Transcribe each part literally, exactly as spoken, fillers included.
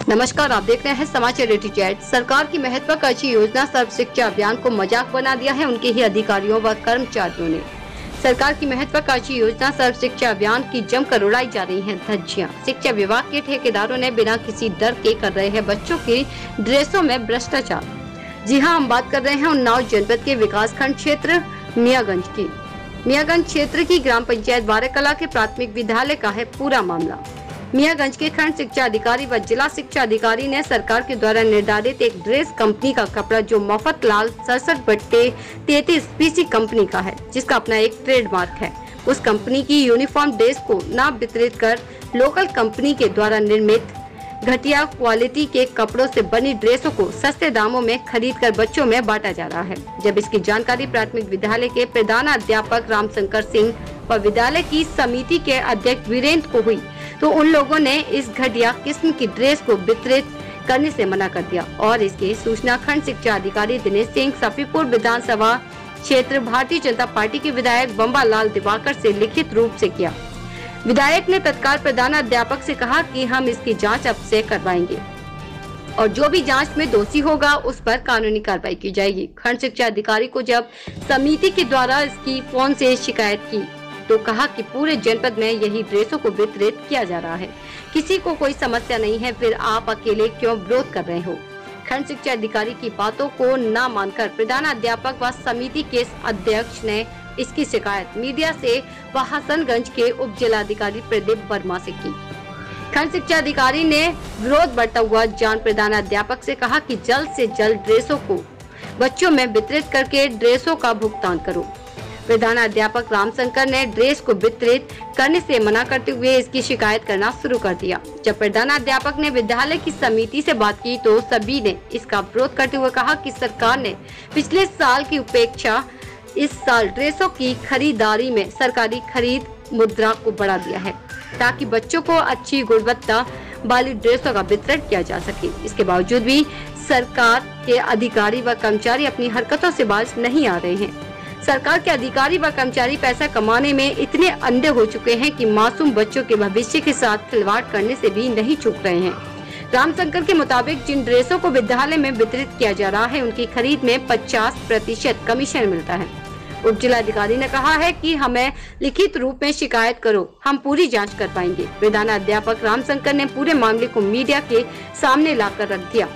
नमस्कार, आप देख रहे हैं समाचार एटी जेड। सरकार की महत्वाकांक्षी योजना सर्व शिक्षा अभियान को मजाक बना दिया है उनके ही अधिकारियों व कर्मचारियों ने। सरकार की महत्वाकांक्षी योजना सर्व शिक्षा अभियान की जमकर उड़ाई जा रही हैं धज्जियां। शिक्षा विभाग के ठेकेदारों ने बिना किसी डर के कर रहे हैं बच्चों की ड्रेसों में भ्रष्टाचार। जी हाँ, हम बात कर रहे हैं उन्नाव जनपद के विकास खंड क्षेत्र मियागंज की। मियागंज क्षेत्र की ग्राम पंचायत बाराकला के प्राथमिक विद्यालय का है पूरा मामला। मियागंज के खंड शिक्षा अधिकारी व जिला शिक्षा अधिकारी ने सरकार के द्वारा निर्धारित एक ड्रेस कंपनी का कपड़ा जो मफतलाल सड़सठ बट्टे तैतीस पीसी कंपनी का है, जिसका अपना एक ट्रेडमार्क है, उस कंपनी की यूनिफॉर्म ड्रेस को न वितरित कर लोकल कंपनी के द्वारा निर्मित घटिया क्वालिटी के कपड़ों से बनी ड्रेसों को सस्ते दामों में खरीद कर बच्चों में बांटा जा रहा है। जब इसकी जानकारी प्राथमिक विद्यालय के प्रधानाध्यापक रामशंकर सिंह व विद्यालय की समिति के अध्यक्ष वीरेंद्र को हुई तो उन लोगों ने इस घटिया किस्म की ड्रेस को वितरित करने से मना कर दिया और इसकी सूचना खंड शिक्षा अधिकारी दिनेश सिंह सफीपुर विधानसभा क्षेत्र भारतीय जनता पार्टी के विधायक बम्बा लाल दिवाकर से लिखित रूप से किया। विधायक ने तत्काल प्रधानाध्यापक से कहा कि हम इसकी जांच अब से करवाएंगे और जो भी जांच में दोषी होगा उस पर कानूनी कार्रवाई की जाएगी। खंड शिक्षा अधिकारी को जब समिति के द्वारा इसकी फोन से शिकायत की तो कहा कि पूरे जनपद में यही ड्रेसों को वितरित किया जा रहा है, किसी को कोई समस्या नहीं है, फिर आप अकेले क्यों विरोध कर रहे हो। खंड शिक्षा अधिकारी की बातों को न मानकर प्रधानाध्यापक व समिति के अध्यक्ष ने इसकी शिकायत मीडिया से व हसनगंज के उप जिलाधिकारी प्रदीप वर्मा से की। खंड शिक्षा अधिकारी ने विरोध बढ़ता हुआ जान प्रधानाध्यापक से कहा कि जल्द से जल्द ड्रेसों को बच्चों में वितरित करके ड्रेसों का भुगतान करो। प्रधानाध्यापक रामशंकर ने ड्रेस को वितरित करने से मना करते हुए इसकी शिकायत करना शुरू कर दिया। जब प्रधानाध्यापक ने विद्यालय की समिति से बात की तो सभी ने इसका विरोध करते हुए कहा कि सरकार ने पिछले साल की उपेक्षा इस साल ड्रेसों की खरीदारी में सरकारी खरीद मुद्रा को बढ़ा दिया है ताकि बच्चों को अच्छी गुणवत्ता वाली ड्रेसों का वितरण किया जा सके। इसके बावजूद भी सरकार के अधिकारी व कर्मचारी अपनी हरकतों से बाज नहीं आ रहे हैं। सरकार के अधिकारी व कर्मचारी पैसा कमाने में इतने अंधे हो चुके हैं कि मासूम बच्चों के भविष्य के साथ खिलवाड़ करने से भी नहीं चूक रहे हैं। रामशंकर के मुताबिक जिन ड्रेसों को विद्यालय में वितरित किया जा रहा है उनकी खरीद में पचास प्रतिशत कमीशन मिलता है। उप जिलाधिकारी ने कहा है कि हमें लिखित रूप में शिकायत करो, हम पूरी जांच कर पाएंगे। प्रधानाध्यापक रामशंकर ने पूरे मामले को मीडिया के सामने लाकर रख दिया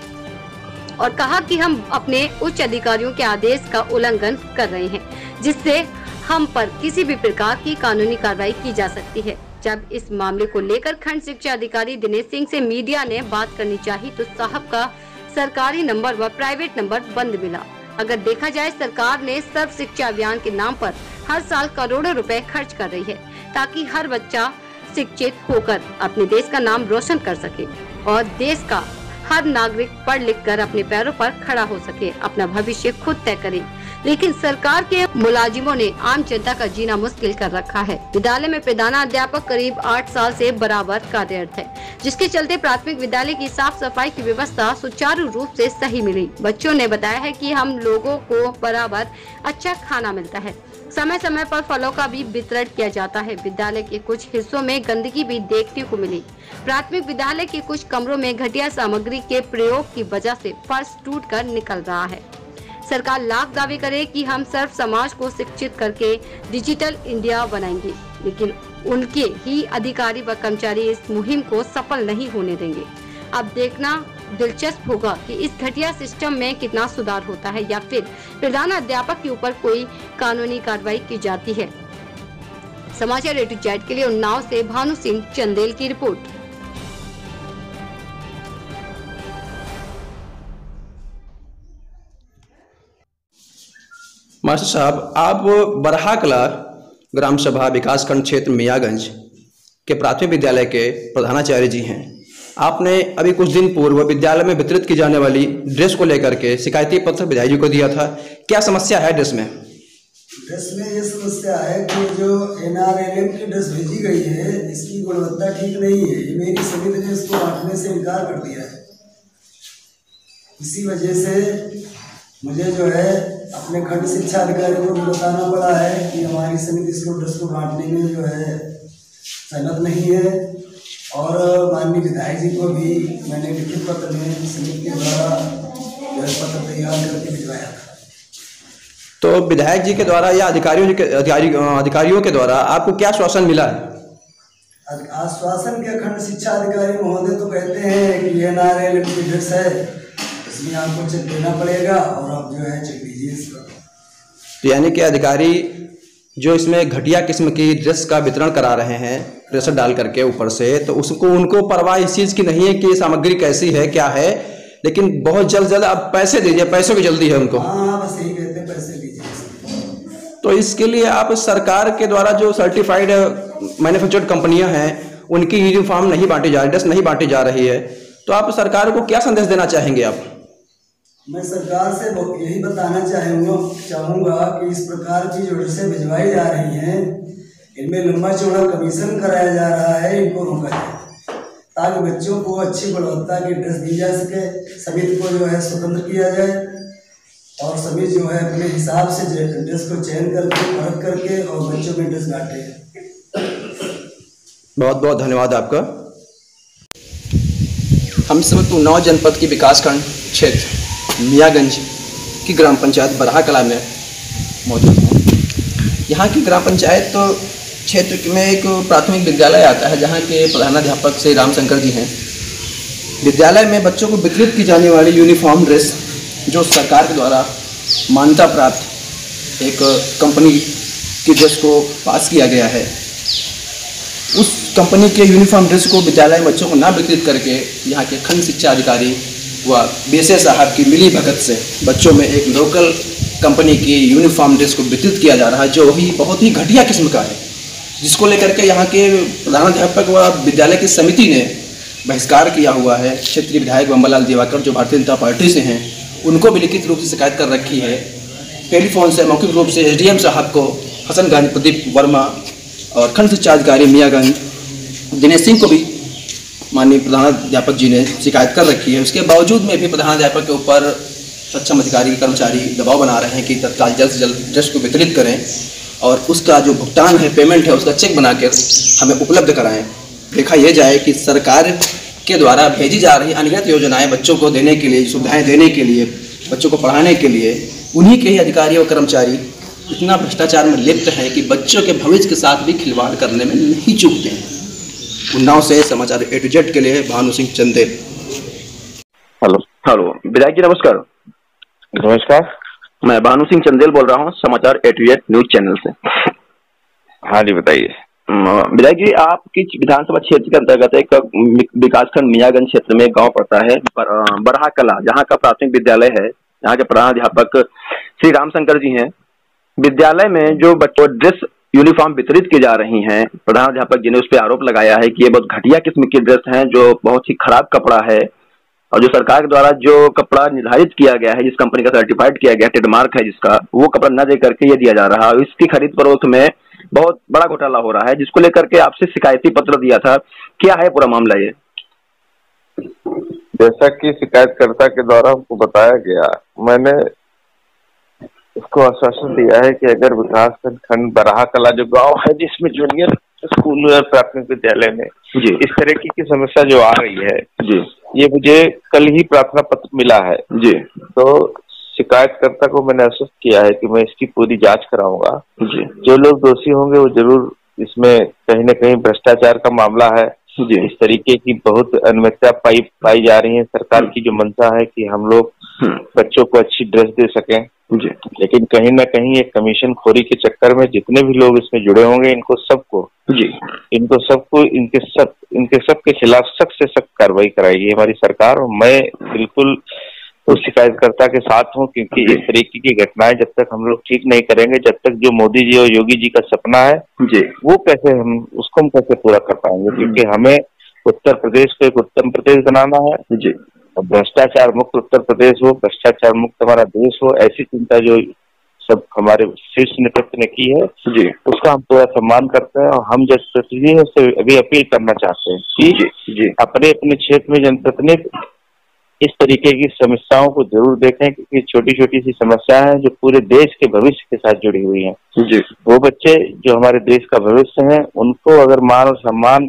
और कहा कि हम अपने उच्च अधिकारियों के आदेश का उल्लंघन कर रहे हैं, जिससे हम पर किसी भी प्रकार की कानूनी कार्रवाई की जा सकती है। जब इस मामले को लेकर खंड शिक्षा अधिकारी दिनेश सिंह से मीडिया ने बात करनी चाहिए तो साहब का सरकारी नंबर व प्राइवेट नंबर बंद मिला। अगर देखा जाए, सरकार ने सर्व शिक्षा अभियान के नाम पर हर साल करोड़ों रुपए खर्च कर रही है ताकि हर बच्चा शिक्षित होकर अपने देश का नाम रोशन कर सके और देश का हर नागरिक पढ़ लिख कर अपने पैरों पर खड़ा हो सके, अपना भविष्य खुद तय करे। लेकिन सरकार के मुलाजिमों ने आम जनता का जीना मुश्किल कर रखा है। विद्यालय में प्रधानाध्यापक करीब आठ साल से बराबर कार्यरत है, जिसके चलते प्राथमिक विद्यालय की साफ सफाई की व्यवस्था सुचारू रूप से सही मिली। बच्चों ने बताया है कि हम लोगों को बराबर अच्छा खाना मिलता है, समय समय पर फलों का भी वितरण किया जाता है। विद्यालय के कुछ हिस्सों में गंदगी भी देखने को मिली। प्राथमिक विद्यालय के कुछ कमरों में घटिया सामग्री के प्रयोग की वजह से फर्श टूट कर निकल रहा है। सरकार लाख दावे करे कि हम सर्व समाज को शिक्षित करके डिजिटल इंडिया बनाएंगे, लेकिन उनके ही अधिकारी व कर्मचारी इस मुहिम को सफल नहीं होने देंगे। अब देखना दिलचस्प होगा कि इस घटिया सिस्टम में कितना सुधार होता है या फिर प्रधानाध्यापक के ऊपर कोई कानूनी कार्रवाई की जाती है। समाचार एटी जेड के लिए उन्नाव से भानु सिंह चंदेल की रिपोर्ट। मास्टर साहब, आप बरहाकला ग्राम सभा विकास खंड क्षेत्र मियागंज के प्राथमिक विद्यालय के प्रधानाचार्य जी हैं। आपने अभी कुछ दिन पूर्व विद्यालय में वितरित की जाने वाली ड्रेस को लेकर के शिकायती पत्र विधायक जी को दिया था। क्या समस्या है ड्रेस में? ड्रेस में ये समस्या है कि जो एन आर एल एम की ड्रेस भेजी गई है इसकी गुणवत्ता ठीक नहीं है। ये मेरी समिति ने इसको बांटने से इनकार कर दिया है। इसी वजह से मुझे जो है अपने खंड शिक्षा अधिकारी को भी बताना पड़ा है कि हमारी समिति इसको ड्रेस को बांटने में जो है सहमत नहीं है और माननीय विधायक जी को भी मैंने लिखित पत्र में समिति के द्वारा जो है पत्र तैयार करके भिजवाया था। तो विधायक जी के द्वारा या अधिकारियों के अधिकारी अधिकारियों के द्वारा आपको क्या आश्वासन मिला है? आश्वासन के खंड शिक्षा अधिकारी महोदय तो कहते हैं कि ये नारे की ड्रेस है, इसमें आपको चेक देना पड़ेगा और आप जो है चेक दीजिए इसका। तो यानी कि अधिकारी जो इसमें घटिया किस्म की ड्रेस का वितरण करा रहे हैं प्रेशर डाल करके ऊपर से, तो उसको उनको परवाह इस चीज़ की नहीं है कि सामग्री कैसी है क्या है, लेकिन बहुत जल्द जल्द आप पैसे दीजिए, पैसों की जल्दी है उनको। हाँ बस यही कहते हैं, पैसे दीजिए। तो इसके लिए आप सरकार के द्वारा जो सर्टिफाइड मैन्युफैक्चर्ड कंपनियां हैं उनकी यूनिफॉर्म नहीं बांटी जा रही, ड्रेस नहीं बांटी जा रही है, तो आप सरकार को क्या संदेश देना चाहेंगे आप? मैं सरकार से यही बताना चाहूँगा चाहूँगा कि इस प्रकार की जो ड्रेसें भिजवाई जा रही हैं इनमें लंबा चौड़ा कमीशन कराया जा रहा है, इनको रोका जाए ताकि बच्चों को अच्छी गुणवत्ता की ड्रेस दी जा सके। समिति को जो है स्वतंत्र किया जाए और सभी जो है अपने हिसाब से ड्रेस को चयन करके परख करके और बच्चों में ड्रेस बांटे। बहुत बहुत धन्यवाद आपका। हम सब तो नौ जनपद की विकासखंड क्षेत्र मियागंज की ग्राम पंचायत बरहा कला में मौजूद हैं। यहाँ की ग्राम पंचायत तो क्षेत्र में एक प्राथमिक विद्यालय आता है जहाँ के प्रधानाध्यापक श्री रामशंकर जी हैं। विद्यालय में बच्चों को वितरित की जाने वाली यूनिफॉर्म ड्रेस जो सरकार के द्वारा मान्यता प्राप्त एक कंपनी की ड्रेस को पास किया गया है, उस कंपनी के यूनिफॉर्म ड्रेस को विद्यालय में बच्चों को ना वितरित करके यहाँ के खंड शिक्षा अधिकारी व बीएसए साहब की मिली भगत से बच्चों में एक लोकल कंपनी की यूनिफॉर्म ड्रेस को वितरित किया जा रहा है, जो ही बहुत ही घटिया किस्म का है, जिसको लेकर के यहाँ के प्रधानाध्यापक व विद्यालय की समिति ने बहिष्कार किया हुआ है। क्षेत्रीय विधायक बम्बालाल देवाकर जो भारतीय जनता पार्टी से हैं उनको भी लिखित रूप से शिकायत कर रखी है। टेलीफोन से मौखिक रूप से एसडीएम साहब को हसनगंज प्रदीप वर्मा और खंड शिक्षा अधिकारी मियागंज दिनेश सिंह को भी माननीय प्रधानाध्यापक जी ने शिकायत कर रखी है। उसके बावजूद में भी प्रधानाध्यापक के ऊपर सक्षम अधिकारी कर्मचारी दबाव बना रहे हैं कि तत्काल जल्द से जल्द ड्रेस को वितरित करें और उसका जो भुगतान है, पेमेंट है, उसका चेक बनाकर हमें उपलब्ध कराएं। देखा यह जाए कि सरकार के द्वारा भेजी जा रही अनगिनत योजनाएं बच्चों को देने के लिए, सुविधाएं देने के लिए, बच्चों को पढ़ाने के लिए, उन्हीं के ही अधिकारी और कर्मचारी इतना भ्रष्टाचार में लिप्त हैं कि बच्चों के भविष्य के साथ भी खिलवाड़ करने में नहीं चूकते हैं। उन्नाव से समाचार ए टू जेड के लिए भानु सिंह चंदेल। हेलो हेलो विधायक जी नमस्कार। नमस्कार, मैं भानु सिंह चंदेल बोल रहा हूँ समाचार A to Z news channel से। हाँ जी बताइए। विधायक जी, आपकी विधानसभा क्षेत्र के अंतर्गत एक विकासखंड मियागंज क्षेत्र में गांव पड़ता है बरहा कला, जहां का प्राथमिक विद्यालय है। यहाँ के प्रधानाध्यापक श्री रामशंकर जी हैं। विद्यालय में जो बच्चों ड्रेस यूनिफॉर्म वितरित की जा रही हैं, प्रधानाध्यापक जी ने उस पर आरोप लगाया है कि ये बहुत घटिया किस्म की ड्रेस हैं, जो बहुत ही खराब कपड़ा है और जो सरकार के द्वारा जो कपड़ा निर्धारित किया गया है, जिस कंपनी का सर्टिफाइड किया गया, ट्रेडमार्क है जिसका, वो कपड़ा न दे करके ये दिया जा रहा है। इसकी खरीद फरोख्त में बहुत बड़ा घोटाला हो रहा है, जिसको लेकर के आपसे शिकायती पत्र दिया था। क्या है पूरा मामला? ये जैसा कि शिकायतकर्ता के द्वारा हमको बताया गया, मैंने उसको आश्वासन दिया है कि अगर विकास खंड बरहा कला जो गांव है जिसमें जूनियर स्कूल और प्राथमिक विद्यालय में जी इस तरह की, की समस्या जो आ रही है जी, ये मुझे कल ही प्रार्थना पत्र मिला है जी। तो शिकायतकर्ता को मैंने आश्वस्त किया है कि मैं इसकी पूरी जांच कराऊंगा जी। जो लोग दोषी होंगे वो जरूर, इसमें कहीं न कहीं भ्रष्टाचार का मामला है जी। इस तरीके की बहुत अनियमितता पाई पाई जा रही है। सरकार की जो मंशा है कि हम लोग बच्चों को अच्छी ड्रेस दे सकें जी, लेकिन कहीं ना कहीं एक कमीशन खोरी के चक्कर में जितने भी लोग इसमें जुड़े होंगे, इनको सबको जी इनको सबको इनके सब इनके सब के खिलाफ सख्त से सख्त कार्रवाई कराएगी हमारी सरकार। और मैं बिल्कुल उस शिकायतकर्ता के साथ हूँ, क्योंकि इस तरीके की घटनाएं जब तक हम लोग ठीक नहीं करेंगे, जब तक जो मोदी जी और योगी जी का सपना है जी, वो कैसे हम उसको हम कैसे पूरा कर पाएंगे? क्योंकि हमें उत्तर प्रदेश को एक उत्तम प्रदेश बनाना है जी, भ्रष्टाचार मुक्त उत्तर प्रदेश हो, भ्रष्टाचार मुक्त हमारा देश हो, ऐसी चिंता जो सब हमारे शीर्ष नेतृत्व ने की है जी, उसका हम पूरा सम्मान करते हैं। और हम जनप्रतिनिधि से अभी अपील करना चाहते हैं कि जी, जी। अपने अपने क्षेत्र में जनप्रतिनिधि इस तरीके की समस्याओं को जरूर देखें, क्योंकि छोटी छोटी सी समस्या है जो पूरे देश के भविष्य के साथ जुड़ी हुई है जी। वो बच्चे जो हमारे देश का भविष्य है, उनको अगर मान और सम्मान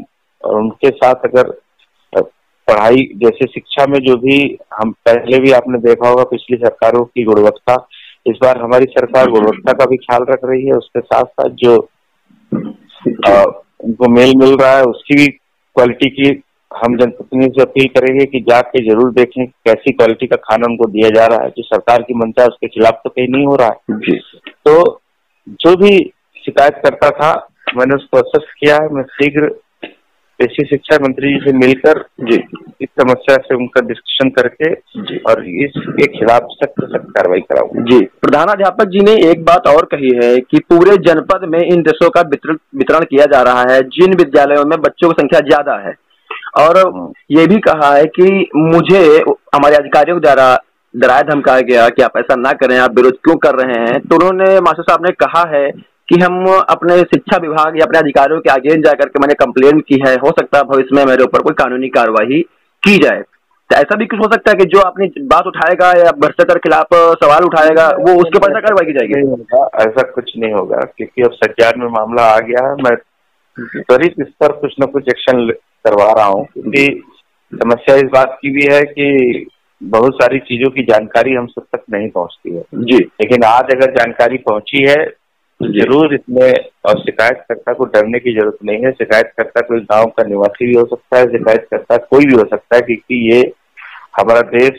और उनके साथ अगर पढ़ाई जैसे शिक्षा में जो भी हम पहले भी आपने देखा होगा पिछली सरकारों की गुणवत्ता, इस बार हमारी सरकार गुणवत्ता का भी ख्याल रख रही है, उसके साथ साथ जो आ, उनको मेल मिल रहा है उसकी भी क्वालिटी की हम जनप्रतिनिधि से अपील करेंगे कि जाके जरूर देखें कैसी क्वालिटी का खाना उनको दिया जा रहा है। जो सरकार की मंशा है उसके खिलाफ तो कहीं नहीं हो रहा है जी। तो जो भी शिकायत करता था मैंने उसको असेस किया है। मैं शीघ्र कृषि शिक्षा मंत्री जी से मिलकर जी इस समस्या से उनका डिस्कशन करके जी और इसके खिलाफ सख्त सख्त कार्रवाई कराऊंगा जी। प्रधानाध्यापक जी ने एक बात और कही है कि पूरे जनपद में इन ड्रेसों का वितरण किया जा रहा है जिन विद्यालयों में बच्चों की संख्या ज्यादा है, और ये भी कहा है कि मुझे हमारे अधिकारियों द्वारा डराया धमकाया गया कि आप ऐसा ना करें, आप विरोध क्यों कर रहे हैं। तो उन्होंने मास्टर साहब ने कहा है कि हम अपने शिक्षा विभाग या अपने अधिकारियों के आगे जाकर के मैंने कंप्लेन की है, हो सकता है भविष्य में मेरे ऊपर कोई कानूनी कार्रवाई की जाए। तो ऐसा भी कुछ हो सकता है कि जो अपनी बात उठाएगा या भ्रष्टाचार के खिलाफ सवाल उठाएगा वो उसके ऊपर कार्रवाई की जाएगी? ऐसा कुछ नहीं होगा क्योंकि अब संज्ञान में मामला आ गया है। मैं त्वरित इस पर कुछ न कुछ एक्शन करवा रहा हूँ क्योंकि समस्या इस बात की भी है कि बहुत सारी चीजों की जानकारी हम सब तक नहीं पहुँचती है जी। लेकिन आज अगर जानकारी पहुंची है जरूर इसमें, और शिकायतकर्ता को डरने की जरूरत नहीं है। शिकायतकर्ता कोई गांव का निवासी भी हो सकता है, शिकायतकर्ता कोई भी हो सकता है क्योंकि ये हमारा देश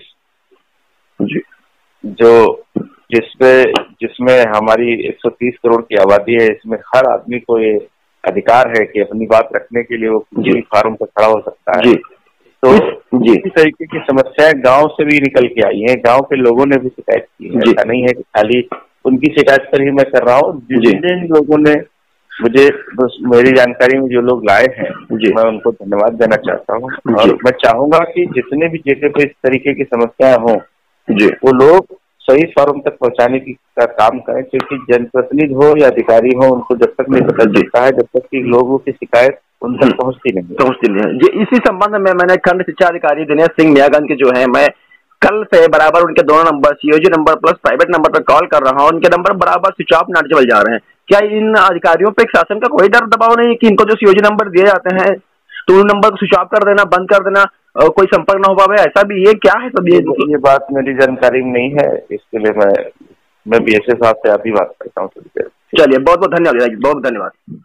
जो जिसमें जिसमें हमारी एक सौ तीस करोड़ की आबादी है, इसमें हर आदमी को ये अधिकार है कि अपनी बात रखने के लिए वो किसी भी फार्म पर खड़ा हो सकता है। तो इस तरीके की समस्याएं गांव से भी निकल के आई हैं, गांव के लोगों ने भी शिकायत की है। ऐसा नहीं है कि खाली उनकी शिकायत पर ही मैं कर रहा हूँ। जिन लोगों ने मुझे मेरी जानकारी में जो लोग लाए हैं मैं उनको धन्यवाद देना चाहता हूँ, और मैं चाहूंगा कि जितने भी जगह पे इस तरीके की समस्याएं हों वो लोग सही फॉर्म तक पहुंचाने की का काम करें, क्योंकि जनप्रतिनिधि हो या अधिकारी हो उनको जब तक नहीं पता चलता है जब तक कि लोगों की शिकायत उन तक पहुंचती नहीं पहुंचती नहीं है जी। इसी संबंध में मैंने खंड शिक्षा अधिकारी दिनेश सिंह मियागंज के जो है मैं कल से बराबर उनके दोनों number CUG number plus private number पर कॉल कर रहा हूं। उनके नंबर बराबर स्विच ऑफ नाट चल जा रहे हैं। क्या इन अधिकारियों पे शासन का कोई डर दबाव नहीं कि इनको जो सीओजी नंबर दिए जाते हैं तो उन नंबर को स्विच ऑफ कर देना, बंद कर देना, कोई संपर्क न हो पावे, ऐसा भी ये क्या है? सब ये ये बात मेरी जानकारी में नहीं है, इसके लिए मैं मैं बीएसए साहब से अभी बात करता हूँ। चलिए बहुत बहुत धन्यवाद, बहुत धन्यवाद।